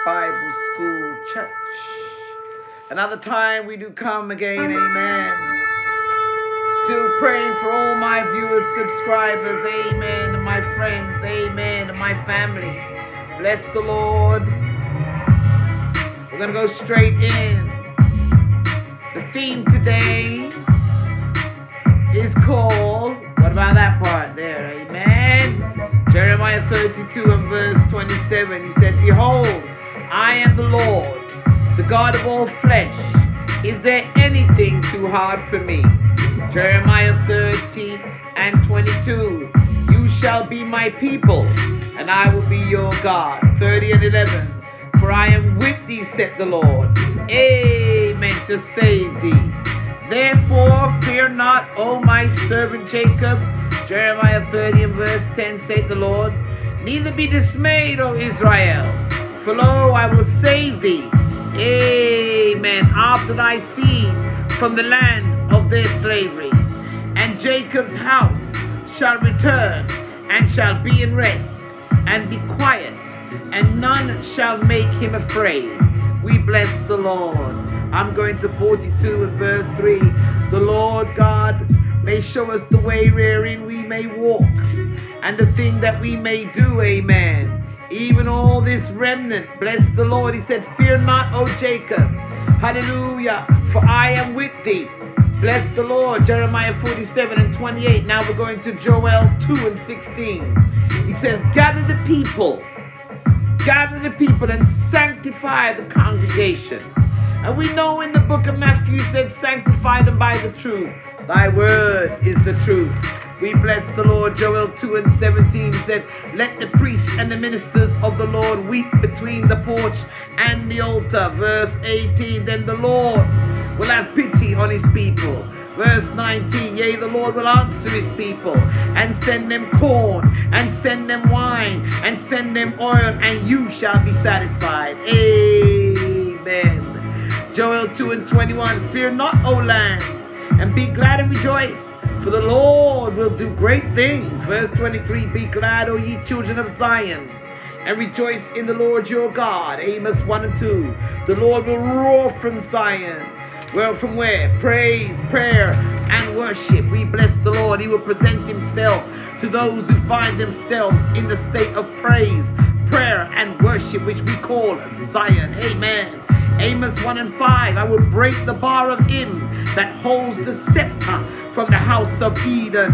Bible School Church. Another time we do come again, amen. Still praying for all my viewers, subscribers, amen, and my friends, amen, and my family. Bless the Lord. We're going to go straight in. The theme today is called, what about that part there, amen? Jeremiah 32 and verse 27, he said, "Behold, I am the Lord, the God of all flesh. Is there anything too hard for me?" Jeremiah 30 and 22, "You shall be my people, and I will be your God." 30 and 11, "For I am with thee, said the Lord, amen, to save thee. Therefore fear not, O my servant Jacob." Jeremiah 30 and verse 10, said the Lord, "Neither be dismayed, O Israel, for lo, I will save thee, amen, after thy seed from the land of their slavery. And Jacob's house shall return, and shall be in rest, and be quiet, and none shall make him afraid." We bless the Lord. I'm going to 42 and verse 3. "The Lord God may show us the way wherein we may walk, and the thing that we may do, amen. Even all this remnant, bless the Lord." He said, "Fear not, O Jacob, hallelujah, for I am with thee." Bless the Lord. Jeremiah 47 and 28. Now we're going to Joel 2 and 16. He says, gather the people and sanctify the congregation." And we know in the book of Matthew said, "Sanctify them by the truth. Thy word is the truth." We bless the Lord. Joel 2 and 17 said, "Let the priests and the ministers of the Lord weep between the porch and the altar." Verse 18, "Then the Lord will have pity on his people." Verse 19, "Yea, the Lord will answer his people, and send them corn, and send them wine, and send them oil, and you shall be satisfied." Amen. Joel 2 and 21, "Fear not, O land, and be glad and rejoice, for the Lord will do great things." Verse 23, "Be glad, O ye children of Zion, and rejoice in the Lord your God." Amos 1 and 2, "The Lord will roar from Zion." Well, from where? Praise, prayer, and worship. We bless the Lord. He will present himself to those who find themselves in the state of praise, prayer, and worship, which we call Zion. Amen. Amos 1 and 5, "I will break the bar of him that holds the scepter from the house of Eden."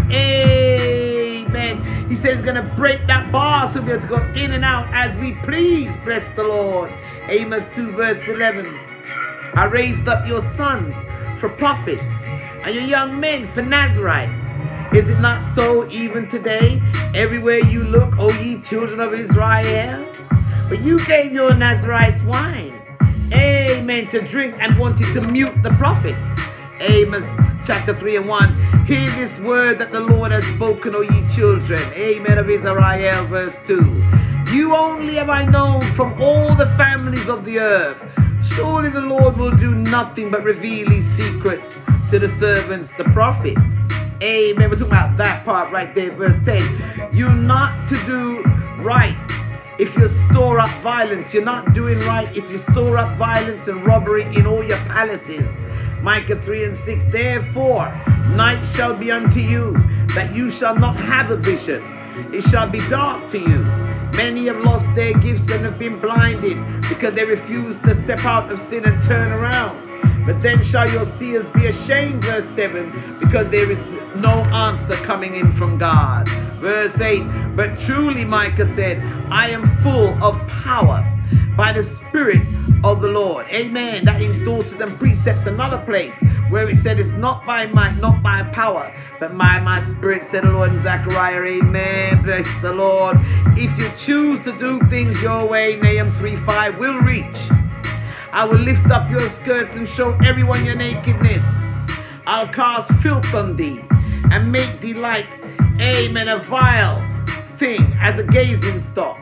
Amen. He says he's going to break that bar so we'll be able to go in and out as we please. Bless the Lord. Amos 2 verse 11, "I raised up your sons for prophets, and your young men for Nazarites. Is it not so even today, everywhere you look, O ye children of Israel? But you gave your Nazarites wine, amen, to drink, and wanted to mute the prophets." Amos chapter 3 and 1, "Hear this word that the Lord has spoken, O ye children, amen, of Israel." Verse 2, "You only have I known from all the families of the earth. Surely the Lord will do nothing but reveal his secrets to the servants, the prophets." Amen. We're talking about that part right there, verse 10. "You're not to do right if you store up violence." You're not doing right if you store up violence and robbery in all your palaces. Micah 3 and 6, "Therefore night shall be unto you, that you shall not have a vision. It shall be dark to you. Many have lost their gifts and have been blinded, because they refuse to step out of sin and turn around. But then shall your seers be ashamed." Verse 7, "because there is no answer coming in from God." Verse 8, "But truly," Micah said, "I am full of power by the Spirit of the Lord." Amen. That endorses and precepts another place where it said, "It's not by might, not by power, but by my Spirit," said the Lord in Zechariah. Amen. Bless the Lord. If you choose to do things your way, Nahum 3:5 will reach. "I will lift up your skirts and show everyone your nakedness. I'll cast filth on thee, and make thee like, amen, a vile thing as a gazing stock."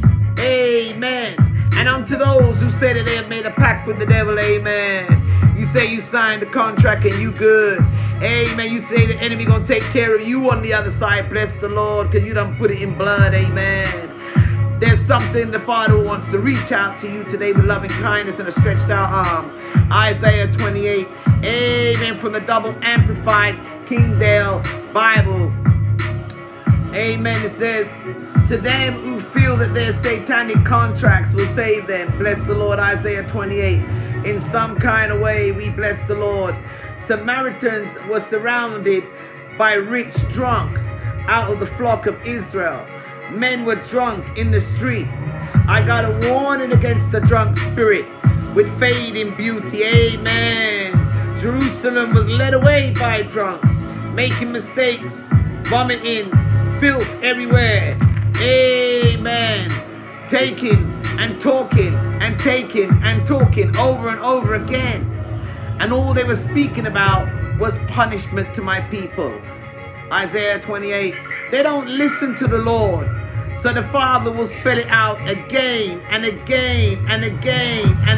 Amen. "And unto those who say that they have made a pact with the devil," amen. You say you signed the contract and you good. Amen. You say the enemy gonna take care of you on the other side. Bless the Lord, because you done put it in blood. Amen. There's something the Father wants to reach out to you today with loving kindness and a stretched out arm. Isaiah 28. Amen. From the double amplified King Dale Bible. Amen. It says, to them who feel that their satanic contracts will save them, bless the Lord. Isaiah 28. In some kind of way, we bless the Lord. Samaritans were surrounded by rich drunks out of the flock of Israel. Men were drunk in the street. I got a warning against the drunk spirit with fading beauty. Amen. Jerusalem was led away by drunks, making mistakes, vomiting, filth everywhere. Amen. Taking and talking and taking and talking over and over again. And all they were speaking about was punishment to my people. Isaiah 28. They don't listen to the Lord. So the Father will spell it out again and again and again and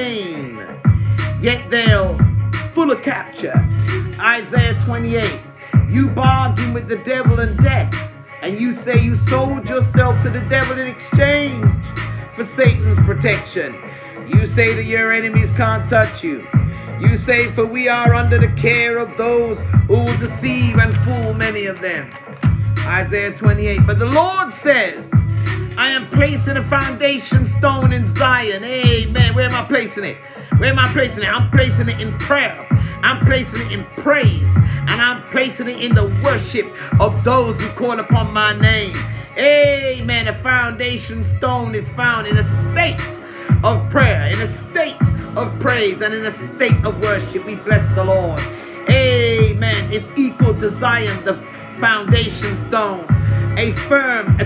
again. Yet they're full of capture. Isaiah 28. You bargain with the devil and death. And you say you sold yourself to the devil in exchange for Satan's protection. You say that your enemies can't touch you. You say, for we are under the care of those who will deceive and fool many of them. Isaiah 28. But the Lord says, I am placing a foundation stone in Zion. Amen. Where am I placing it? Where am I placing it? I'm placing it in prayer. I'm placing it in praise. And I'm placing it in the worship of those who call upon my name. Amen. A foundation stone is found in a state of prayer, in a state of praise, and in a state of worship. We bless the Lord. Amen. It's equal to Zion, the foundation stone. A firm, a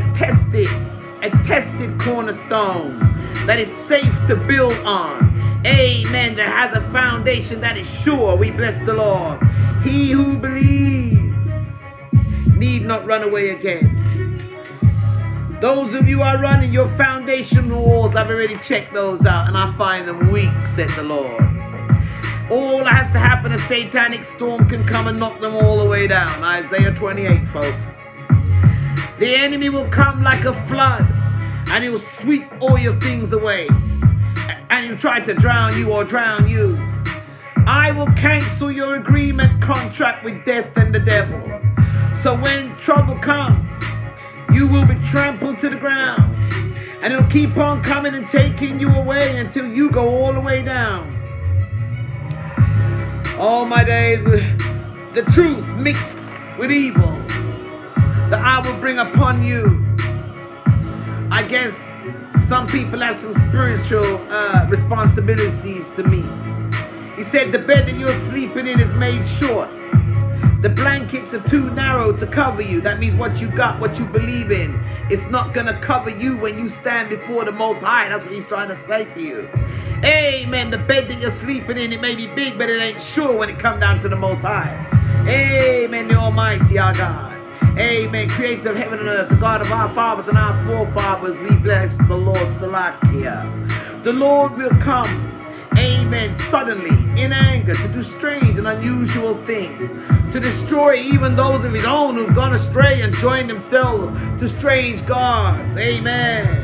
tested cornerstone that is safe to build on. Amen. That has a foundation that is sure. We bless the Lord. He who believes need not run away again. Those of you who are running your foundation walls, I've already checked those out and I find them weak, said the Lord. All that has to happen, a satanic storm can come and knock them all the way down. Isaiah 28, folks. The enemy will come like a flood and he will sweep all your things away. And he'll try to drown you or drown you. I will cancel your agreement contract with death and the devil. So when trouble comes, you will be trampled to the ground. And it'll keep on coming and taking you away until you go all the way down. All my days with the truth mixed with evil that I will bring upon you. I guess some people have some spiritual responsibilities to me. He said the bed that you're sleeping in is made short. The blankets are too narrow to cover you. That means what you got, what you believe in, it's not going to cover you when you stand before the Most High. That's what he's trying to say to you. Amen. The bed that you're sleeping in, it may be big, but it ain't sure when it comes down to the Most High. Amen. The Almighty, our God. Amen. Creator of heaven and earth, the God of our fathers and our forefathers, we bless the Lord. Salakia. The Lord will come. Amen. Suddenly, in anger, to do strange and unusual things, to destroy even those of his own who've gone astray and joined themselves to strange gods. Amen.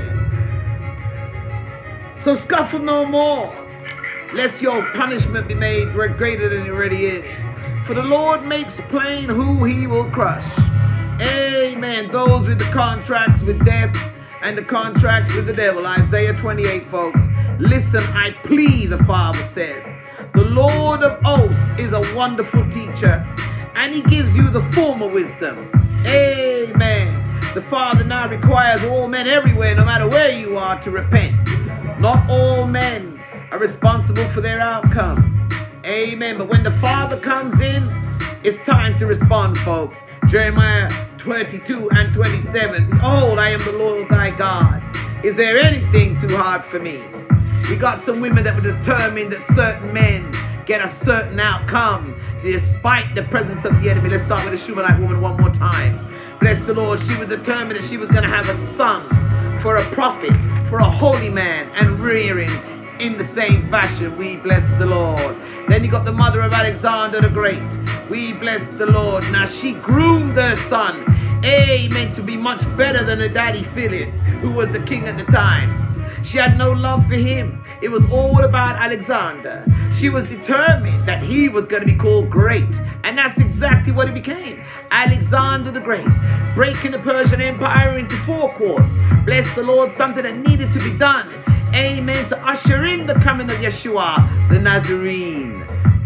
So scuffle no more, lest your punishment be made greater than it already is. For the Lord makes plain who he will crush. Amen. Those with the contracts with death and the contracts with the devil. Isaiah 28, folks. Listen, I plead, the Father says. The Lord of hosts is a wonderful teacher, and he gives you the former wisdom. Amen. The Father now requires all men everywhere, no matter where you are, to repent. Not all men are responsible for their outcomes. Amen. But when the Father comes in, it's time to respond, folks. Jeremiah 22 and 27. Behold, I am the Lord thy God. Is there anything too hard for me? We got some women that were determined that certain men get a certain outcome despite the presence of the enemy. Let's start with a Shunammite woman one more time. Bless the Lord. She was determined that she was going to have a son for a prophet, for a holy man, and rearing in the same fashion. We bless the Lord. Then you got the mother of Alexander the Great. We bless the Lord. Now she groomed her son amen, to be much better than her daddy Philip, who was the king at the time. She had no love for him. It was all about Alexander. She was determined that he was going to be called great. And that's exactly what he became. Alexander the Great. Breaking the Persian Empire into 4 quarts. Bless the Lord, something that needed to be done. Amen. To usher in the coming of Yeshua, the Nazarene.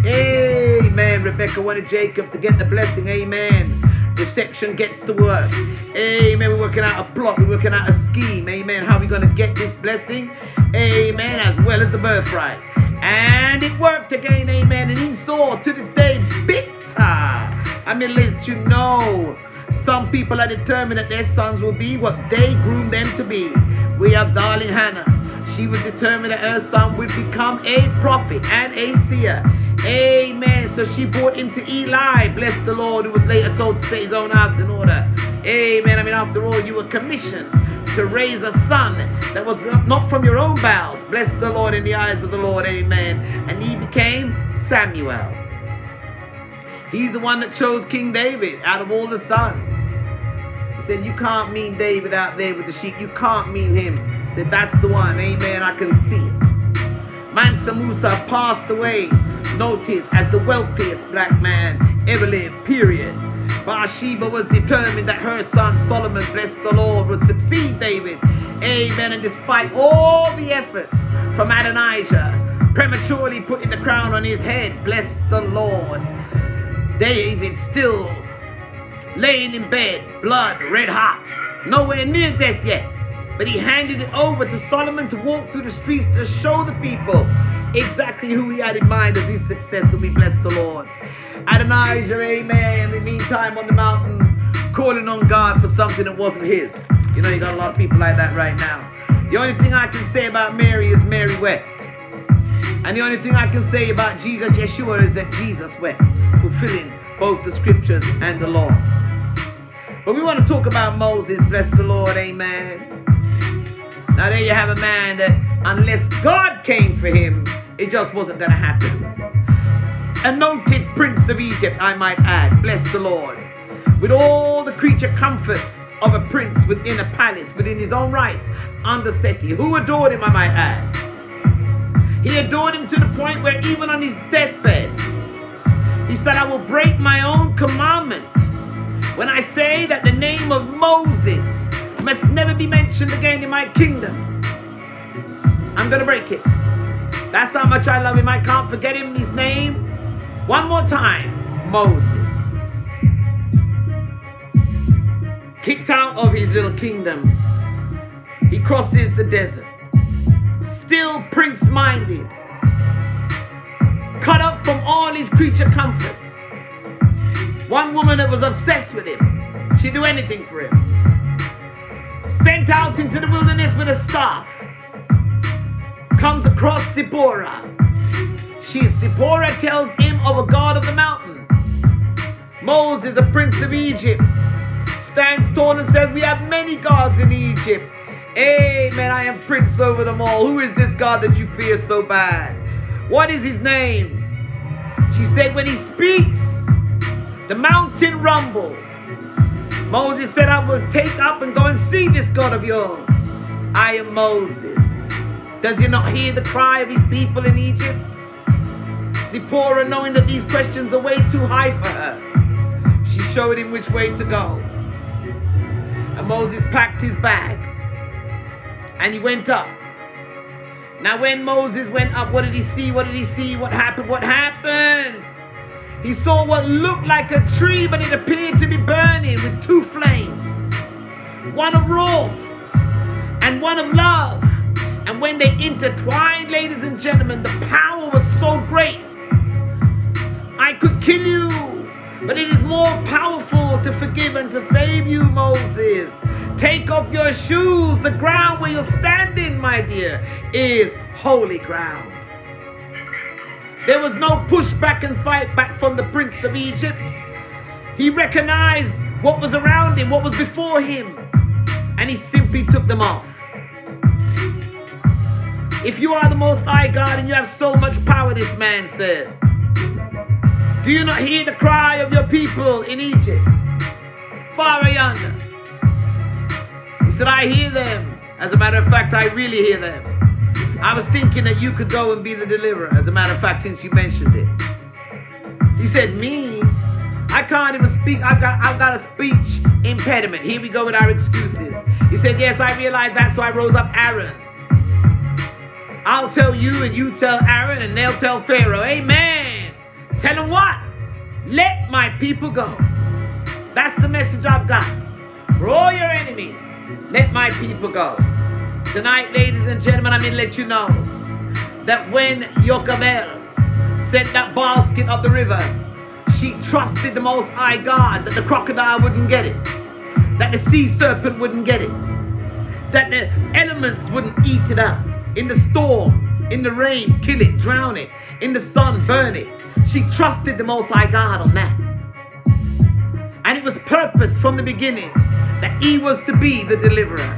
Amen. Rebecca wanted Jacob to get the blessing. Amen. Deception gets to work. Amen. We're working out a plot. We're working out a scheme. Amen. How are we going to get this blessing? Amen. As well as the birthright. And it worked again. Amen. And Esau to this day bitter. I mean, let you know, some people are determined that their sons will be what they groomed them to be. We have darling Hannah. She was determined that her son would become a prophet and a seer. Amen. So she brought him to Eli, bless the Lord, who was later told to set his own house in order. Amen. I mean, after all, you were commissioned to raise a son that was not from your own bowels. Bless the Lord in the eyes of the Lord. Amen. And he became Samuel. He's the one that chose King David out of all the sons. He said, you can't mean David out there with the sheep. You can't mean him. He said, that's the one. Amen. I can see it. MANSA MUSA passed away, noted as the wealthiest black man ever lived, period. Bathsheba was determined that her son Solomon, bless the Lord, would succeed David. Amen. And despite all the efforts from Adonijah, prematurely putting the crown on his head, bless the Lord, David still laying in bed, blood red hot, nowhere near death yet. But he handed it over to Solomon to walk through the streets to show the people exactly who he had in mind as his successor. We bless the Lord. Adonijah, amen, in the meantime on the mountain, calling on God for something that wasn't his. You know, you got a lot of people like that right now. The only thing I can say about Mary is Mary wept. And the only thing I can say about Jesus, Yeshua, is that Jesus wept, fulfilling both the scriptures and the law. But we want to talk about Moses, bless the Lord, amen. Now there you have a man that unless God came for him, it just wasn't going to happen. A noted prince of Egypt, I might add, bless the Lord. With all the creature comforts of a prince within a palace, within his own rights, under Seti, who adored him, I might add. He adored him to the point where even on his deathbed, he said, I will break my own commandment when I say that the name of Moses must never be mentioned again in my kingdom. I'm going to break it. That's how much I love him. I can't forget him, his name. One more time, Moses. Kicked out of his little kingdom, he crosses the desert. Still prince-minded. Cut up from all his creature comforts. One woman that was obsessed with him. She'd do anything for him. Sent out into the wilderness with a staff. Comes across Zipporah. Zipporah tells him of a God of the mountain. Moses, the prince of Egypt, stands tall and says, we have many gods in Egypt. Amen, I am prince over them all. Who is this God that you fear so bad? What is his name? She said, when he speaks, the mountain rumbles. Moses said, I will take up and go and see this God of yours. I am Moses. Does he not hear the cry of his people in Egypt? Zipporah, knowing that these questions are way too high for her, she showed him which way to go. And Moses packed his bag and he went up. Now when Moses went up, what did he see? What did he see? What happened? What happened? He saw what looked like a tree, but it appeared to be burning with 2 flames. One of wrath and one of love. And when they intertwined, ladies and gentlemen, the power was so great. I could kill you, but it is more powerful to forgive and to save you, Moses. Take off your shoes. The ground where you're standing, my dear, is holy ground. There was no pushback and fight back from the prince of Egypt. He recognized what was around him, what was before him, and he simply took them off. If you are the Most High God and you have so much power, this man said, do you not hear the cry of your people in Egypt? far yonder. He said, I hear them. As a matter of fact, I really hear them. I was thinking that you could go and be the deliverer. As a matter of fact, since you mentioned it. He said, me? I can't even speak. I've got a speech impediment. Here we go with our excuses. He said, yes, I realized that, so I rose up Aaron. I'll tell you and you tell Aaron and they'll tell Pharaoh. Amen. Tell him what? Let my people go. That's the message I've got. For all your enemies, let my people go. Tonight, ladies and gentlemen, I'm going to let you know that when Jochebed sent that basket up the river, she trusted the Most High God that the crocodile wouldn't get it, that the sea serpent wouldn't get it, that the elements wouldn't eat it up. In the storm, in the rain, kill it, drown it. In the sun, burn it. She trusted the Most High God on that. And it was purpose from the beginning that he was to be the deliverer.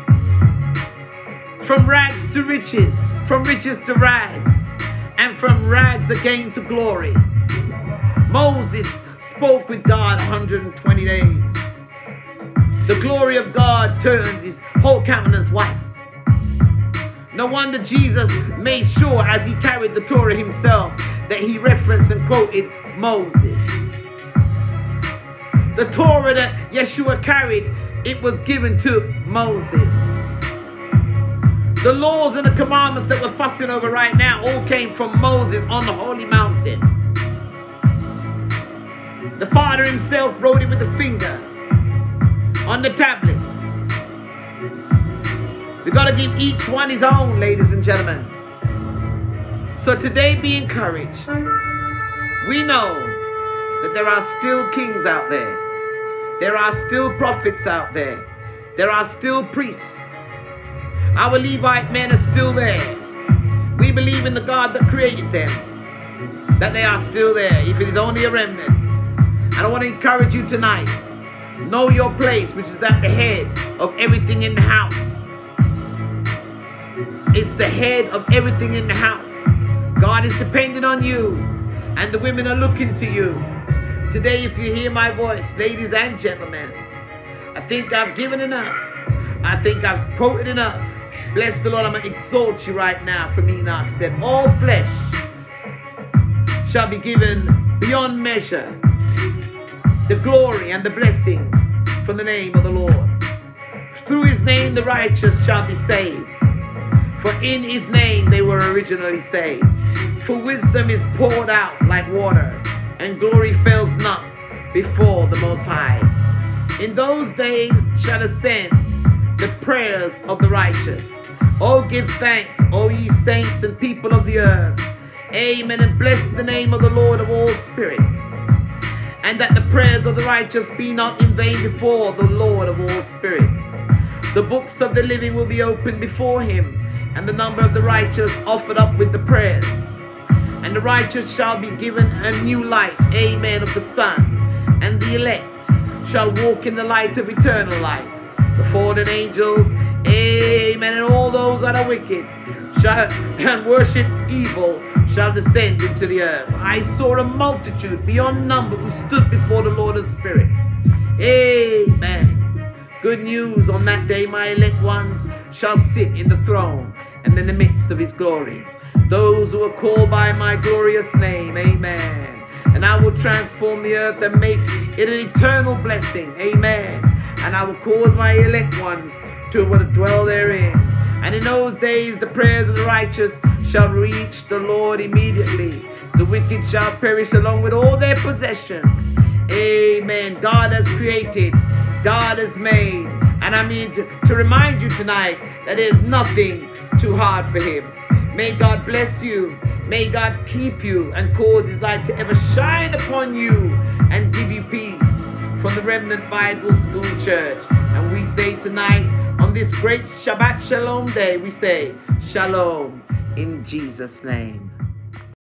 From rags to riches, from riches to rags, and from rags again to glory. Moses spoke with God 120 days. The glory of God turned his whole countenance white. No wonder Jesus made sure as he carried the Torah himself that he referenced and quoted Moses. The Torah that Yeshua carried, it was given to Moses. The laws and the commandments that we're fussing over right now all came from Moses on the holy mountain. The Father himself wrote it with a finger on the tablets. We got to give each one his own, ladies and gentlemen. So today, be encouraged. We know that there are still kings out there. There are still prophets out there. There are still priests. Our Levite men are still there. We believe in the God that created them, that they are still there, if it is only a remnant. And I want to encourage you tonight. Know your place, which is at the head of everything in the house. It's the head of everything in the house. God is depending on you, and the women are looking to you. Today, if you hear my voice, ladies and gentlemen, I think I've given enough. I think I've quoted enough. Bless the Lord. I'm going to exalt you right now. From Enoch said, all flesh shall be given beyond measure the glory and the blessing from the name of the Lord. Through his name the righteous shall be saved. For in his name they were originally saved. For wisdom is poured out like water, and glory fails not before the Most High. In those days shall ascend the prayers of the righteous. Oh, give thanks, O ye saints and people of the earth. Amen. And bless the name of the Lord of all spirits. And that the prayers of the righteous be not in vain before the Lord of all spirits. The books of the living will be opened before him, and the number of the righteous offered up with the prayers. And the righteous shall be given a new light, amen, of the sun. And the elect shall walk in the light of eternal life. The fallen angels, amen, and all those that are wicked shall and worship evil shall descend into the earth. I saw a multitude beyond number who stood before the Lord of spirits. Amen. Good news, on that day my elect ones shall sit in the throne and in the midst of his glory. Those who are called by my glorious name, amen. And I will transform the earth and make it an eternal blessing, amen. And I will cause my elect ones to dwell therein. And in those days the prayers of the righteous shall reach the Lord immediately. The wicked shall perish along with all their possessions. Amen. God has created, God has made. And I mean to remind you tonight that there's nothing too hard for him. May God bless you. May God keep you and cause his light to ever shine upon you and give you peace. From the Remnant Bible School Church. And we say tonight, on this great Shabbat Shalom day, we say Shalom in Jesus' name.